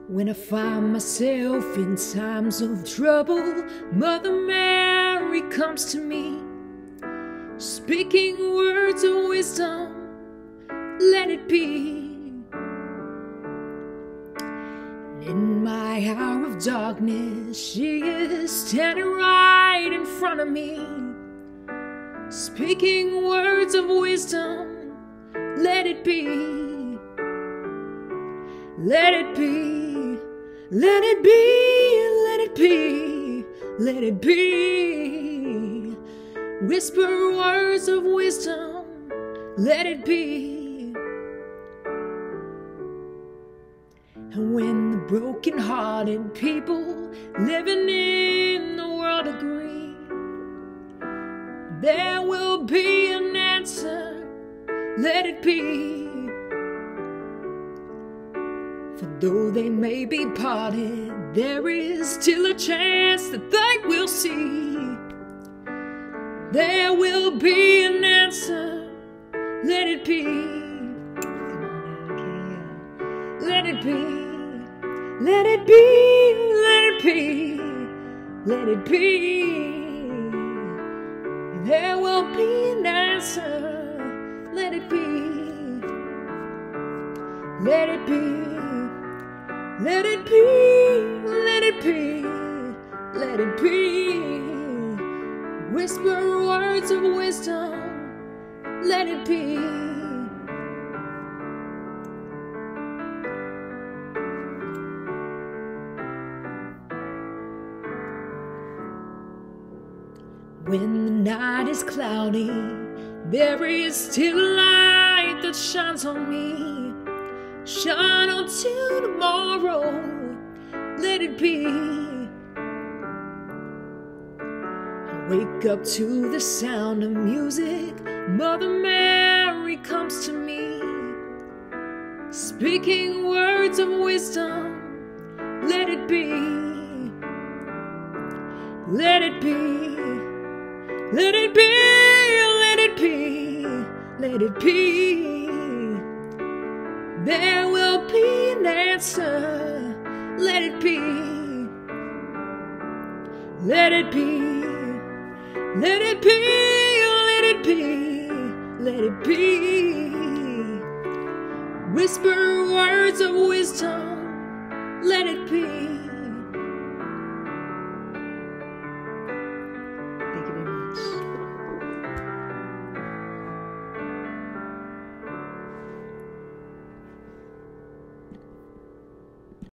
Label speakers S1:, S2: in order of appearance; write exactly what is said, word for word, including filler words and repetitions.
S1: When I find myself in times of trouble, Mother Mary comes to me, speaking words of wisdom, let it be. In my hour of darkness, she is standing right in front of me, speaking words of wisdom, let it be. Let it be, let it be, let it be, let it be. Whisper words of wisdom, let it be. And when the broken-hearted people living in the world agree, there will be an answer, let it be. For though they may be parted, there is still a chance that they will see. There will be an answer, let it be. Let it be, let it be, let it be, let it be. There will be an answer, let it be. Let it be. Let it be, let it be, let it be. Whisper words of wisdom, let it be. When the night is cloudy, there is still a light that shines on me. Shine until tomorrow, let it be. I wake up to the sound of music, Mother Mary comes to me, speaking words of wisdom, let it be. Let it be, let it be, let it be, let it be. There will be an answer, let it be. Let it be, let it be, let it be, let it be. Whisper words of wisdom,